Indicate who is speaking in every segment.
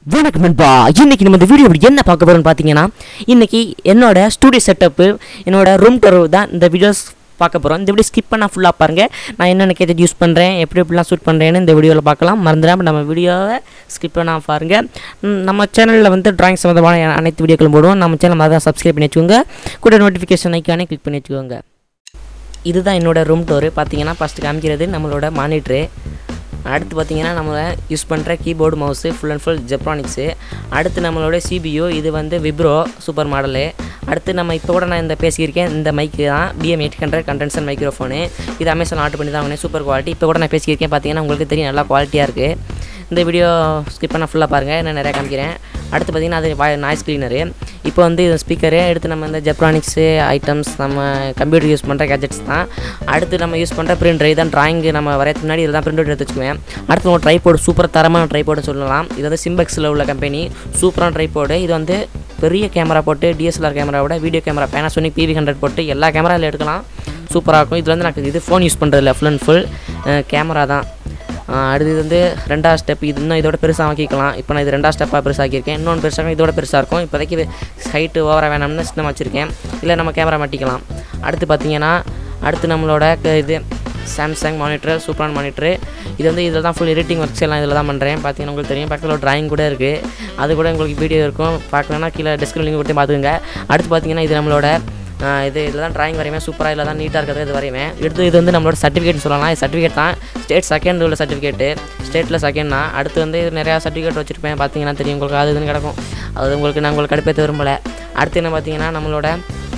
Speaker 1: வணக்கம் நண்பா. இன்னைக்கு நம்ம இந்த வீடியோவில் என்ன பார்க்க போகிறோம்னு பார்த்தீங்கன்னா, இன்னைக்கு என்னோட ஸ்டூடியோ செட்டப்பு, என்னோட ரூம் டூர் தான் இந்த வீடியோஸ் பார்க்க போகிறோம். இந்த வீடியோ ஸ்கிப் பண்ணால் ஃபுல்லாக பாருங்கள். நான் என்னென்ன கேஜெட் யூஸ் பண்ணுறேன், எப்படிலாம் ஷூட் பண்ணுறேன்னு இந்த வீடியோவில் பார்க்கலாம். மறந்துடாமல் நம்ம வீடியோவை ஸ்கிப் பண்ணால் பாருங்கள். நம்ம சேனலில் வந்து டிராயிங் சம்மந்தமான அனைத்து வீடியோக்களும் போடுவோம். நம்ம சேனல் மாதிரி சப்ஸ்கிரைப் பண்ணி வச்சுக்கோங்க. கூட நோட்டிஃபிகேஷன் ஐக்கானே கிளிக் பண்ணி வச்சுக்கோங்க. இதுதான் என்னோட ரூம் டூர். பார்த்தீங்கன்னா ஃபஸ்ட்டு காமிக்கிறது நம்மளோட மானிட்ரு. அடுத்து பார்த்திங்கன்னா நம்ம யூஸ் பண்ணுற keyboard mouse full and full Zebronics. அடுத்து நம்மளோட சிபியு, இது வந்து விப்ரோ சூப்பர் மாடலு. அடுத்து நம்ம இப்போ கூட நான் இந்த பேசியிருக்கேன், இந்த மைக்கு தான் BM800 கண்டென்சர் மைக்ரோஃபோனு. இது அமேசான் ஆர்டர் பண்ணி தான் வாங்கினேன், சூப்பர் குவாலிட்டி. இப்போ கூட நான் பேசியிருக்கேன், பார்த்தீங்கன்னா உங்களுக்கு தெரியும் நல்லா குவாலிட்டியாக இருக்குது. இந்த வீடியோ ஸ்கிப் பண்ணால் ஃபுல்லாக பாருங்கள், நான் நிறையா காமிக்கிறேன். அடுத்து பார்த்திங்கன்னா அது நாய்ஸ் க்ளீனரு. இப்போ வந்து இது ஸ்பீக்கரு. அடுத்து நம்ம இந்த ஜெப்ரானிக்ஸு ஐட்டம்ஸ், நம்ம கம்ப்யூட்டர் யூஸ் பண்ணுற கேஜெட்ஸ் தான். அடுத்து நம்ம யூஸ் பண்ணுற பிரிண்டர். இதான் ட்ராயிங்கு நம்ம வரையத்துக்கு முன்னாடி இதில் தான் பிரிண்ட் எடுத்து வச்சுக்குவேன். அடுத்து நம்ம ட்ரைபோர்டு, சூப்பர் தரமான ட்ரைபோர்டுன்னு சொல்லலாம். இது வந்து சிம்பெக்ஸில் உள்ள கம்பெனி, சூப்பரான ட்ரைபோர்டு. இது வந்து பெரிய கேமரா போட்டு, DSLR கேமராவோட வீடியோ கேமரா Panasonic PV100 போட்டு எல்லா கேமரா இதில் எடுக்கலாம். சூப்பராக இருக்கும். இது வந்து எனக்கு இது ஃபோன் யூஸ் பண்ணுறதில்ல, ஃபுல் அண்ட் ஃபுல் கேமரா தான். அடுத்து இது வந்து ரெண்டாவது ஸ்டெப். இது இன்னும் இதோட பெருசாக ஆக்கிக்கலாம். இப்போ நான் இது ரெண்டாவது ஸ்டெப்பாக பெருசாக்கியிருக்கேன். இன்னொன்று பெருசாக இதோட பெருசாக இருக்கும். இப்போதைக்கு ஹைட்டு ஓவராக வேணாம்னு சின்னமாக வச்சுருக்கேன். இல்லை நம்ம கேமரா மாட்டிக்கலாம். அடுத்து பார்த்திங்கன்னா நம்மளோட இது சாம்சங் மானிட்டர், சூப்பரான மானிட்டரு. இது வந்து இதில் தான் ஃபுல் எடிட்டிங் ஒர்க்ஸ் எல்லாம் இதில் தான் பண்ணுறேன். பார்த்தீங்கன்னா உங்களுக்கு தெரியும், பக்கத்தில் ஒரு ட்ராயிங் கூட இருக்குது. அது கூட உங்களுக்கு வீடியோ இருக்கும், பார்க்கலன்னா கீழே டிஸ்கிரிப்ஷன் லிங்க் கொடுத்து பார்த்துக்கோங்க. அடுத்து பார்த்திங்கன்னா இது நம்மளோட இதில் தான் ட்ராயிங் வரைவேன். சூப்பராக இதில் தான் நீட்டாக இருக்கிறது இது வரைவேன். இது வந்து நம்மளோட சர்டிஃபிகேட்னு சொல்லலாம். இது சர்டிஃபிகேட் தான், ஸ்டேட் செகண்ட் உள்ள சர்டிஃபிகேட்டு, ஸ்டேட்டில் செகண்ட் தான். அடுத்து வந்து நிறையா சர்டிஃபிகேட் வச்சுருப்பேன், பார்த்தீங்கன்னா தெரியும் உங்களுக்கு. அது இதுன்னு கிடக்கும், அது நான் உங்களுக்கு கடுப்பேற்ற விரும்பலை. அடுத்து என்ன பார்த்தீங்கன்னா நம்மளோட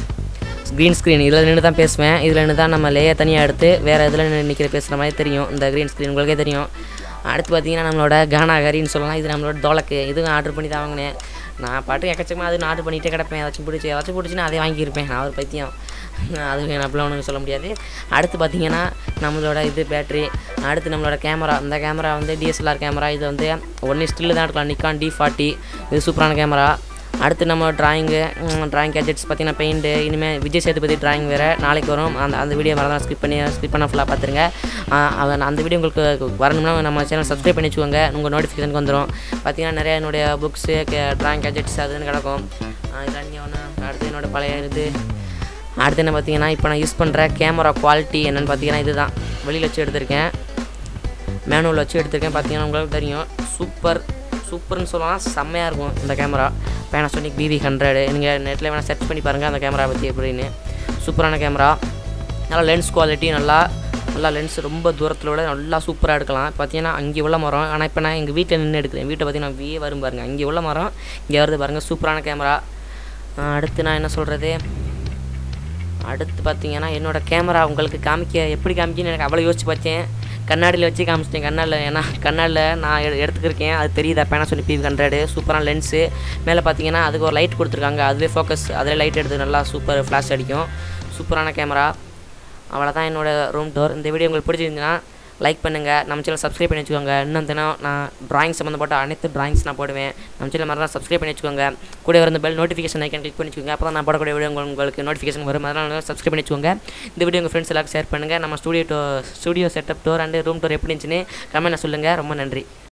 Speaker 1: க்ரீன் ஸ்க்ரீன். இதில் நின்று தான் பேசுவேன். இதில் நின்று தான் நம்ம லேயர் தனியாக எடுத்து வேறு இதில் நிற்கிற பேசுகிற மாதிரி தெரியும். இந்த க்ரீன் ஸ்க்ரீன் உங்களுக்கே தெரியும். அடுத்து பார்த்திங்கன்னா நம்மளோட கானாகரின்னு சொல்லலாம். இது நம்மளோட டோலக்கு. இதுவும் ஆர்டர் பண்ணி தான் வாங்கினேன். நான் பாட்டு எக்கச்சக்கமாக அது ஆர்டர் பண்ணிகிட்டே கிடப்பேன். ஏதாச்சும் பிடிச்சின்னா அதே வாங்கியிருப்பேன். நான் ஒரு பைத்தியம், அது அப்படிலாம் ஒன்றும் சொல்ல முடியாது. அடுத்து பார்த்திங்கன்னா நம்மளோட இது பேட்ரி. அடுத்து நம்மளோட கேமரா. இந்த கேமரா வந்து DSLR கேமரா. இது வந்து ஒன்லி ஸ்டில்லு தான் எடுக்கலாம், நிக்கான் D40. இது சூப்பரான கேமரா. அடுத்து நம்ம ட்ராயிங் கேஜெட்ஸ் பார்த்திங்கன்னா பெயிண்ட்டு. இனிமேல் விஜய் சேதுபதி ட்ராயிங் வேறு நாளைக்கு வரும். அந்த வீடியோ வரதான் ஸ்கிப் பண்ண ஃபுல்லாக பார்த்துருங்க. அந்த வீடியோ உங்களுக்கு வரணும்னா நம்ம சேனல் சப்ஸ்கிரைப் பண்ணி வச்சுக்கோங்க, உங்கள் நோட்டிஃபிகேஷனுக்கு வந்துடும். பார்த்திங்கன்னா நிறையா என்னுடைய புக்ஸு ட்ராயிங் கேஜெட்ஸ் அதுன்னு கிடக்கும். இதெல்லாம் நீங்கள் ஒன்று. அடுத்து என்னோடய பழைய இது. அடுத்து என்ன பார்த்திங்கன்னா இப்போ நான் யூஸ் பண்ணுற கேமரா குவாலிட்டி என்னென்னு பார்த்திங்கன்னா இது தான். வெளியில் வச்சு எடுத்திருக்கேன், மேனுவல் வச்சு எடுத்திருக்கேன். பார்த்திங்கன்னா உங்களுக்கு தெரியும், சூப்பர்னு சொல்லலாம். செம்மையாக இருக்கும் இந்த கேமரா. Panasonic PV100. நீங்கள் நெட்டில் வேணால் சர்ச் பண்ணி பாருங்கள் அந்த கேமரா பற்றி எப்படின்னு. சூப்பரான கேமரா. நல்லா லென்ஸ் குவாலிட்டி, நல்லா லென்ஸ் ரொம்ப தூரத்தில் விட நல்லா சூப்பராக எடுக்கலாம். பார்த்தீங்கன்னா அங்கே உள்ள மரம். ஆனால் இப்போ நான் எங்கள் வீட்டில் நின்று எடுக்கிறேன். வீட்டை பார்த்தீங்கன்னா வியே வரும் பாருங்கள், அங்கே உள்ள மரம் இங்கே வருது பாருங்கள். சூப்பரான கேமரா. அடுத்து நான் என்ன சொல்கிறது, அடுத்து பார்த்தீங்கன்னா என்னோடய கேமரா உங்களுக்கு எப்படி காமிக்கன்னு எனக்கு அவ்வளோ யோசிச்சு பார்த்தேன். கண்ணாடியில் வச்சு காமிச்சிட்டேன். கண்ணாடியில் நான் எடுத்துக்கிருக்கேன், அது தெரியுதா. Panasonic PV100 சூப்பரான லென்ஸு. மேலே பார்த்தீங்கன்னா அதுக்கு ஒரு லைட் கொடுத்துருக்காங்க, அதுவே ஃபோக்கஸ், அதில் லைட் எடுத்து நல்லா சூப்பர் ஃப்ளாஷ் அடிக்கும். சூப்பரான கேமரா. அவ்வளோதான் என்னோடய ரூம் டூர். இந்த வீடியோ உங்களுக்கு பிடிச்சிருந்துச்சுன்னா லைக் பண்ணுங்கள், நம்ம சேனல் சப்ஸ்கிரைப் பண்ணி வச்சுக்கோங்க. இன்னும் தினம் நான் ட்ராயிங் சம்மந்தப்பட்ட அனைத்து ட்ராயிங்ஸ் நான் போடுவேன். நம்ம சேனல் மறந்தால் சப்ஸ்கிரைப் பண்ணி வச்சுக்கோங்க. கூட வர பெல் நோட்டிஃபிகேஷன் ஐக்கன் கிளிக் பண்ணி வச்சுக்கோங்க. அப்போ தான் நான் போடக்கூடிய வீடியோ உங்களுக்கு நோட்டிஃபிகேஷன் வரும். அதனால் சப்ஸ்கிரைப் பண்ணி வச்சுக்கோங்க. இந்த வீடியோ உங்கள் ஃப்ரெண்ட்ஸ் எல்லாருக்கும் ஷேர் பண்ணுங்கள். நம்ம studio setup tour and room tour எப்படி இருந்துச்சுன்னு கமெண்ட்டில் சொல்லுங்கள். ரொம்ப நன்றி.